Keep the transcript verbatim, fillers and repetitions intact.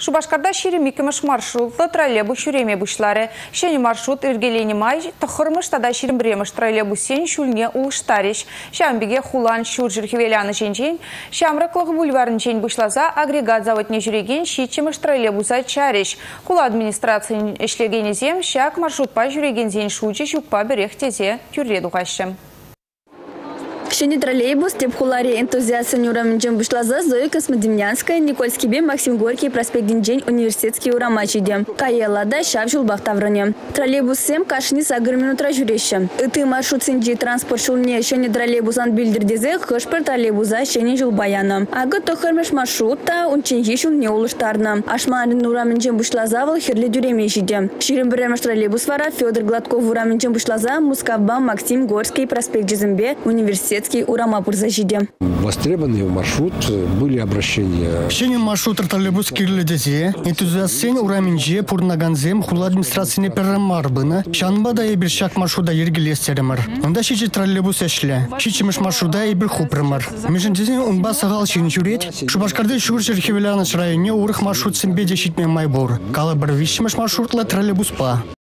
Шубашкарда ширемикимыш маршрутлы троллейбус шүреме бұшлары. Шені маршрут иргелені май, тұқырмыш тада ширембремыш троллейбусен шүліне улыштариш. Шамбеге хулан шүр жүрхевеляны женжен, Шамрықлығы бульварын жен бұшлаза агрегат заводне жүреген шитчемыш троллейбуса чариш. Хула администрациян ішлегені зем, шак маршрутпа жүреген зен шучы шукпа берех тезе түрреду қашым. Шени троллейбус теп хулари энтузиасы нюраминчен бушлаза Зоя Космодемьянская, Никольский бе, Максим Горький, проспект Динджень, университетский урамачиде. Каелада шап жулбах тавране. Троллейбус сем кашни сагыр минутра жүрещі. Иты маршрут синджи транспорт шулне шени троллейбусан билдірдезе хышпыр троллейбуза шени жулбаяны. Ағы тохырмеш маршрутта унченжи шулне улыштарны. Ашмарын нураминчен бушлаза вал хирле дюремешиде. Ширим біремеш троллейбус вара Федор Гладков ураминчен бушлаза Мускавба, Максим Горький, проспект Джизембе, университет урама пурзажиде. Востребованный маршрут, были обращения. Шени маршрут троллейбус кирледезе, энтузиастен ураминже пурнаганзем хула администрацияне перрамарбына, шанбада и биршак маршруда ергелестеремар. Онда шичи троллейбус эшле, шичимеш маршруда и бир хупрымар. Межендезен унба сагал шин журет, Шубашкарды шур Жерхевеляныш районе урых маршрут симбеде шитме майбор. Кала бір вишимеш маршрутла троллейбус па.